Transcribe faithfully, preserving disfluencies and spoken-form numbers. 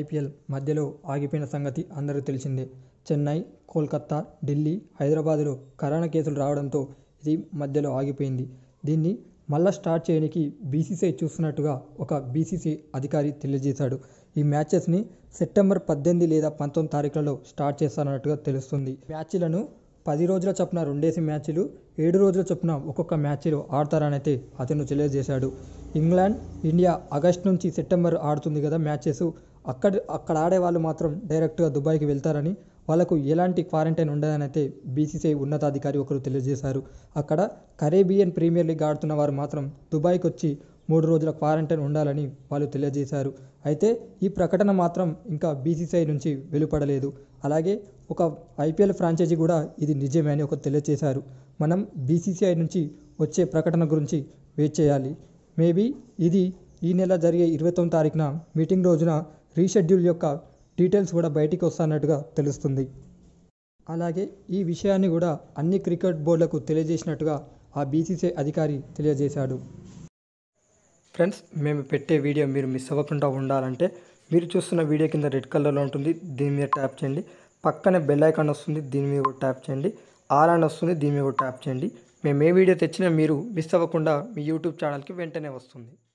IPL మధ్యలో ఆగిపోయిన సంగతి అందరికీ తెలిసిందే. చెన్నై, కోల్కతా, ఢిల్లీ, హైదరాబాద్లో కరోనా కేసులు రావడంతో ఇది మధ్యలో ఆగిపోయింది. దీన్ని మళ్ళా స్టార్ట్ చేయడానికి బీసీసీఐ చూస్తున్నట్టుగా ఒక బీసీసీఐ అధికారి తెలియజేశాడు. ఈ మ్యాచెస్ని సెప్టెంబర్ పద్దెనిమిది లేదా పంతొమ్మిది తారీఖులలో స్టార్ట్ చేస్తారన్నట్టుగా తెలుస్తుంది. మ్యాచ్లను పది రోజుల చొప్పున రెండేసి మ్యాచ్లు, ఏడు రోజుల చొప్పున ఒక్కొక్క మ్యాచ్లో ఆడతారని అయితే అతను తెలియజేశాడు. ఇంగ్లాండ్, ఇండియా ఆగస్టు నుంచి సెప్టెంబర్ ఆడుతుంది కదా మ్యాచెస్. అక్కడ అక్కడ ఆడే వాళ్ళు మాత్రం డైరెక్ట్గా దుబాయ్కి వెళ్తారని, వాళ్ళకు ఎలాంటి క్వారంటైన్ ఉండదని అయితే బీసీసీఐ ఉన్నతాధికారి ఒకరు తెలియజేశారు. అక్కడ కరేబియన్ ప్రీమియర్ లీగ్ ఆడుతున్న వారు మాత్రం దుబాయ్కి వచ్చి మూడు రోజుల క్వారంటైన్ ఉండాలని వాళ్ళు తెలియజేశారు. అయితే ఈ ప్రకటన మాత్రం ఇంకా బీసీసీఐ నుంచి వెలువడలేదు. అలాగే ఒక ఐపీఎల్ ఫ్రాంచైజీ కూడా ఇది నిజమే అని ఒక తెలియజేశారు. మనం బీసీసీఐ నుంచి వచ్చే ప్రకటన గురించి వెయిట్ చేయాలి. మేబీ ఇది ఈ నెల జరిగే ఇరవై తొమ్మిది తారీఖున మీటింగ్ రోజున రీషెడ్యూల్ యొక్క డీటెయిల్స్ కూడా బయటికి వస్తున్నట్టుగా తెలుస్తుంది. అలాగే ఈ విషయాన్ని కూడా అన్ని క్రికెట్ బోర్డులకు తెలియజేసినట్టుగా ఆ బీసీసీఐ అధికారి తెలియజేశాడు. ఫ్రెండ్స్, మేము పెట్టే వీడియో మీరు మిస్ అవ్వకుండా ఉండాలంటే మీరు చూస్తున్న వీడియో కింద రెడ్ కలర్లో ఉంటుంది, దీని మీద ట్యాప్ చేయండి. పక్కనే బెల్ ఐకాన్ వస్తుంది, దీని మీద కూడా ట్యాప్ చేయండి. ఆల్ అని వస్తుంది, దీని మీద కూడా ట్యాప్ చేయండి. మేము ఏ వీడియో తెచ్చినా మీరు మిస్ అవ్వకుండా మీ యూట్యూబ్ ఛానల్కి వెంటనే వస్తుంది.